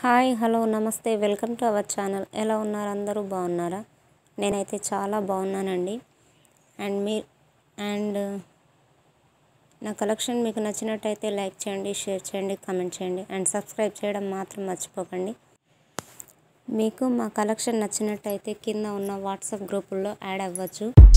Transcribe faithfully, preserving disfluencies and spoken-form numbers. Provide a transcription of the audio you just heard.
Hi hello నమస్తే welcome to our channel. ఎలా ఉన్నారు? అందరూ బాగున్నారా? నేనైతే చాలా బాగున్నానండి. అండ్ మీ అండ్ నా కలెక్షన్ మీకు నచ్చినట్టయితే లైక్ చేయండి, షేర్ చేయండి, కామెంట్ చేయండి అండ్ సబ్స్క్రైబ్ చేయడం మాత్రం మర్చిపోకండి. మీకు మా కలెక్షన్ నచ్చినట్టయితే కింద ఉన్న వాట్సాప్ గ్రూపుల్లో యాడ్ అవ్వచ్చు.